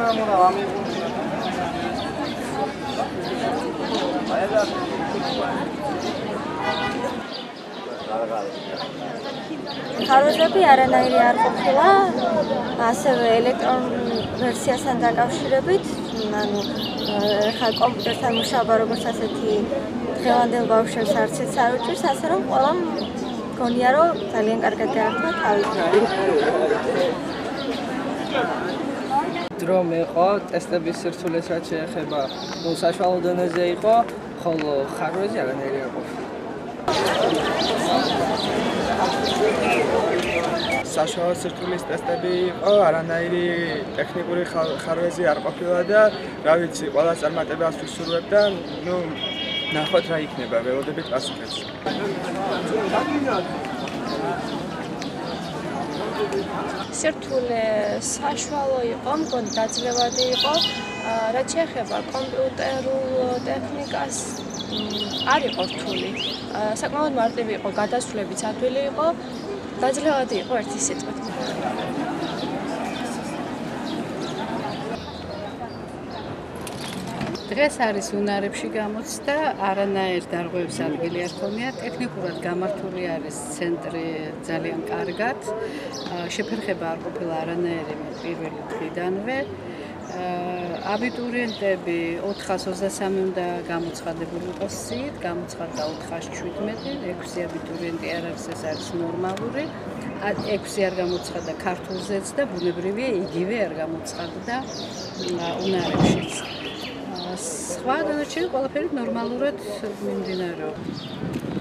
ხარვეზები არანაირი არ ყოფილა, ასევე ელექტრონულ ვერსიასთან დაკავშირებით, ანუ ხა კომპიუტერთან მუშაობა როგორც ასეთი დღევანდელ ბავშვებს არცეთ არ უჭირს, ასე რომ ყველამ გონია რომ ძალიან კარგად გაართვა თავი. დრო მეყო ტესტების სირთულეს რაც შეეხება, საშუალო დონეზე იყო, ხოლო ხარვეზი არანაირი არ ყოფილა. საშუალო სირთულის ტესტები იყო, არანაირი ტექნიკური ხარვეზი არ ყოფილა და რა ვიცი, ყველა წარმატებას ვისურვებ და ნახოთ რა იქნება, ველოდებით პასუხებს. სირთულე საშუალო იყო, მგონი დაძლევადი იყო, რაც შეეხება კომპიუტერულ ტექნიკას არ იყო რთული. საკმაოდ მარტივი იყო, გადასვლებიც ადვილი იყო, დაძლევადი იყო ერთი სიტყვით. დღეს არის უნარებში გამოცდა, არანაირ დარღვევებს ადგილი არ ჰქონია, ტექნიკურად გამართული არის ცენტრი ძალიან კარგად, შეფერხება არ ყოფილა არანაირი პირველი დღიდანვე. აბიტურიენტები 423 უნდა გამოცხადებული იყოს სიით, გამოცხადდა 417, 6 აბიტურიენტი არ არის, ეს არის ნორმალური. 6 არ გამოცხადდა ქართულზეც და ბუნებრივია იგივე არ გამოცხადდა უნარებშიც. სხვა დანარჩენი ყველაფერი ნორმალურად მიმდინარეობს.